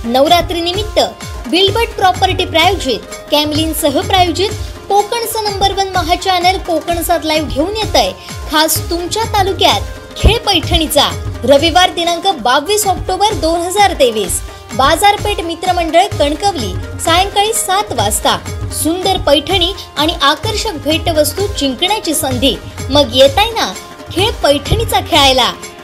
नवरात्री निमित्त billboard property प्रायोजित कॅमलिन सह प्रायोजित कोकणचं नंबर 1 महा चॅनल कोकणसाद लाईव्ह घेऊन येत आहे खास तुमच्या तालुक्यात खेळ पैठणीचा रविवार दिनांक 22 ऑक्टोबर 2023 बाजारपेठ मित्रमंडळ कणकवली सायंकाळी 7 वाजता सुंदर पैठणी आणि आकर्षक भेटवस्तू जिंकण्याची संधी। मग येताय ना खेळ पैठणीचा खेळायला।